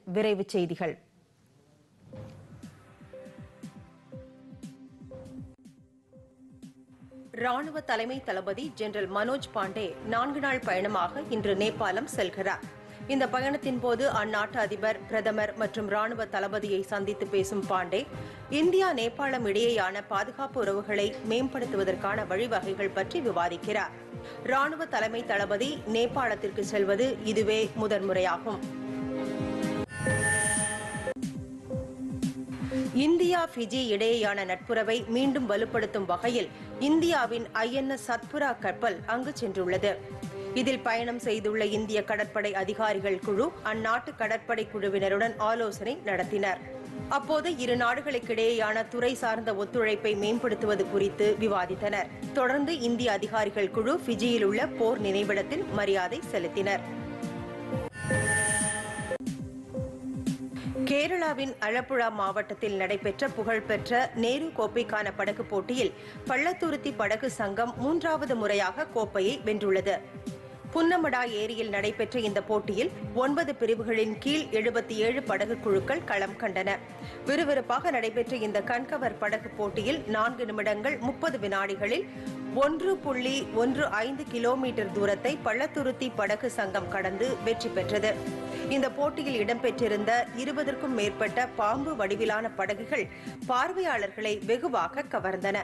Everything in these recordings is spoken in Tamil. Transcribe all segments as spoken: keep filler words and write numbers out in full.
விரைவுச் செய்திகள். ராணுவ தலைமை தளபதி ஜெனரல் மனோஜ் பாண்டே நான்கு நாள் பயணமாக இன்று நேபாளம் செல்கிறார். இந்த பயணத்தின் போது அந்நாட்டு அதிபர், பிரதமர் மற்றும் ராணுவ தளபதியை சந்தித்து பேசும் பாண்டே, இந்தியா நேபாளம் இடையேயான பாதுகாப்பு உறவுகளை மேம்படுத்துவதற்கான வழிவகைகள் பற்றி விவாதிக்கிறார். ராணுவ தலைமை தளபதி நேபாளத்திற்கு செல்வது இதுவே முதன்முறையாகும். இந்தியா பிஜி இடையேயான நட்புறவை மீண்டும் வலுப்படுத்தும் வகையில் இந்தியாவின் ஐ என் எஸ் சத்புரா கப்பல் அங்கு சென்றுள்ளது. இதில் பயணம் செய்துள்ள இந்திய கடற்படை அதிகாரிகள் குழு அந்நாட்டு கடற்படை குழுவினருடன் ஆலோசனை நடத்தினர். அப்போது இரு நாடுகளுக்கிடையேயான துறை சார்ந்த ஒத்துழைப்பை மேம்படுத்துவது குறித்து விவாதித்தனர். தொடர்ந்து இந்திய அதிகாரிகள் குழு பிஜியில் உள்ள போர் நினைவிடத்தில் மரியாதை செலுத்தினர். கேரளாவின் அலப்புழா மாவட்டத்தில் நடைபெற்ற புகழ்பெற்ற நேரு கோப்பைக்கான படகு போட்டியில் பள்ளத்துருத்தி படகு சங்கம் மூன்றாவது முறையாக கோப்பையை வென்றுள்ளது. புன்னமடா ஏரியில் நடைபெற்ற இந்த போட்டியில் ஒன்பது பிரிவுகளின் கீழ் எழுபத்தி ஏழு படகு குழுக்கள் களம் கண்டன. விறுவிறுப்பாக நடைபெற்ற இந்த கண்கவர் படகு போட்டியில் நான்கு நிமிடங்கள் முப்பது வினாடிகளில் ஒன்று புள்ளி ஒன்று ஐந்து கிலோமீட்டர் தூரத்தை பள்ளத்துருத்தி படகு சங்கம் கடந்து வெற்றி பெற்றது. இந்த போட்டியில் இடம்பெற்றிருந்த இருபதற்கும் மேற்பட்ட பாம்பு வடிவிலான படகுகள் பார்வையாளர்களை வெகுவாக கவர்ந்தன.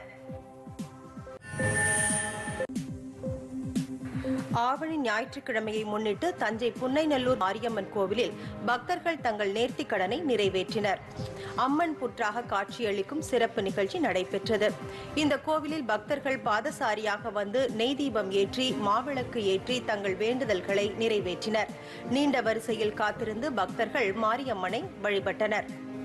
ஆவணி ஞாயிற்றுக்கிழமையை முன்னிட்டு தஞ்சை புன்னைநல்லூர் மாரியம்மன் கோவிலில் பக்தர்கள் தங்கள் நேர்த்திக் கடனை நிறைவேற்றினர். அம்மன் புற்றாக காட்சியளிக்கும் சிறப்பு நிகழ்ச்சி நடைபெற்றது. இந்த கோவிலில் பக்தர்கள் பாதசாரியாக வந்து நெய் தீபம் ஏற்றி மாவிளக்கு ஏற்றி தங்கள் வேண்டுதல்களை நிறைவேற்றினர். நீண்ட வரிசையில் காத்திருந்து பக்தர்கள் மாரியம்மனை வழிபட்டனர்.